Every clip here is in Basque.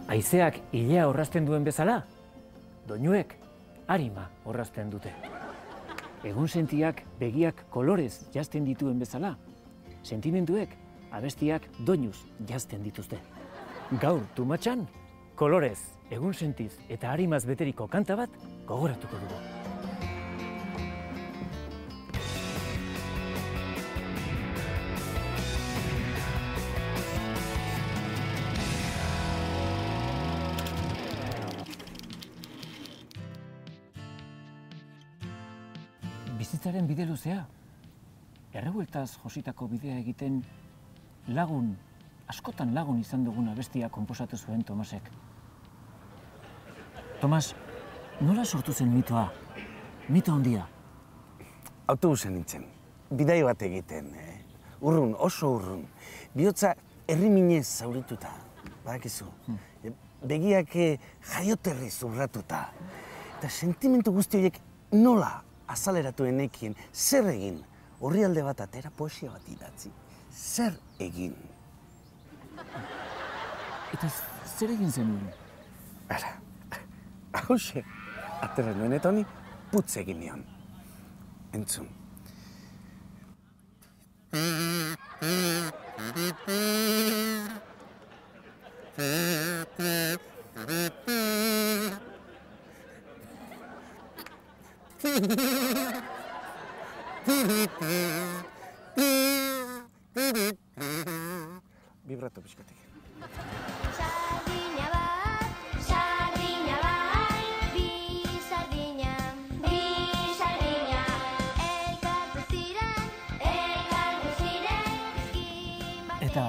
Haizeak ilea orrazten duen bezala, doinuek arima orrazten dute. Egunsentiak begiak kolorez jazten dituen bezala, sentimenduek abestiak doinuz jazten dituzte. Gaur Tumatxan, kolorez, egunsentiz eta arimaz beteriko kanta bat gogoratuko dugu. Bizitzaren bide luzea, errebueltaz jositako bidea egiten askotan lagun izan dugun abestia konposatu zuen Tomasek. Tomas, nola sortu zen mitoa? Mito handia? Autobusen nintzen, bidai bat egiten, urrun, oso urrun. Bihotza herriminez zaurituta, badakizu. Begiak jaioterri zurratuta. Eta sentimentu guzti horiek nola azaleratu enekien, zer egin? Orrialde bat atera poesia bat idatzi. Zer egin? Eta zer egin zenuen? Ara, hauxe, atera nuen eta honi putz egin nion. Entzun. Vibrato pixkatik. Eta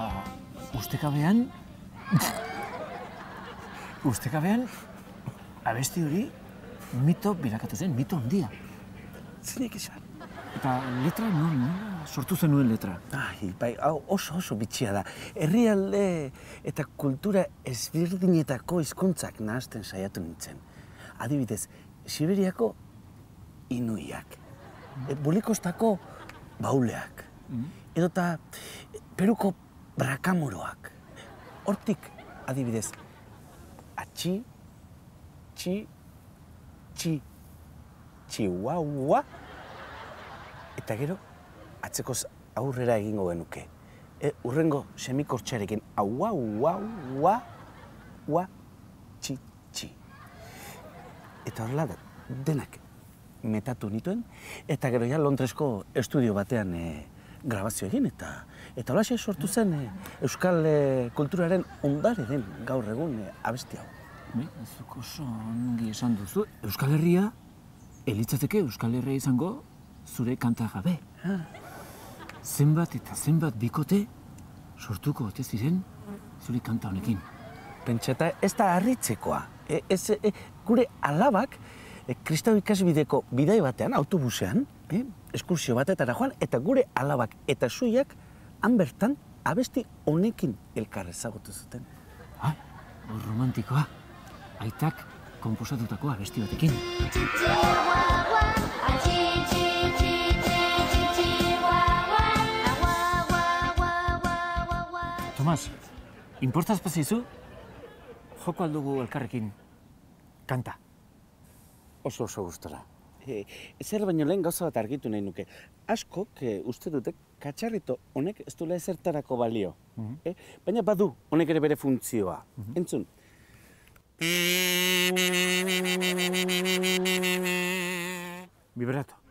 ustekabean, abesti hori mito bilakatu zen, mito handia. Zinek izan. Eta letra, nola sortu zenuen letra? Bai, hau oso bitxia da. Herrialde eta kultura ezberdinetako hizkuntzak nahasten saiatu nintzen. Adibidez, Siberiako inuiak, Bulikostako bauleak, edota Peruko brakamoroak. Hortik, adibidez, atxi, txi, txi, txihuahua, eta gero, atzekoz aurrera egingo genuke. Urrengo semikortxarekin, aua, ua, ua, ua, txi, txi. Eta horrela denak metatu nituen, eta gero ja Londresko estudio batean grabazio egin, eta holaxe sortu zen euskal kulturaren ondare den gaur egun abesti hau. Zuk oso ongi esan duzu, Euskal Herria, elitzateke Euskal Herria izango zure kanta gabe. Zenbat eta zenbat bikote sortuko ote ziren zure kanta honekin. Pentsata ez da harritzekoa. Gure alabak kristau ikasbideko bidai batean, autobusean, eskursio batetara joan, eta gure alabak eta zuiak han bertan abesti honekin elkar ezagutu zuten. Romantikoa. Aitak konposatutako abesti batekin. Tomas, inportaz pazizu, joko aldugu elkarrekin kanta. Oso gustora. Zer baino lehen gauza bat argitu nahi nuke. Askok uste dute katxarrito honek ez duela ezertarako balio. Baina badu honek ere bere funtzioa. Entzun. Vibrato.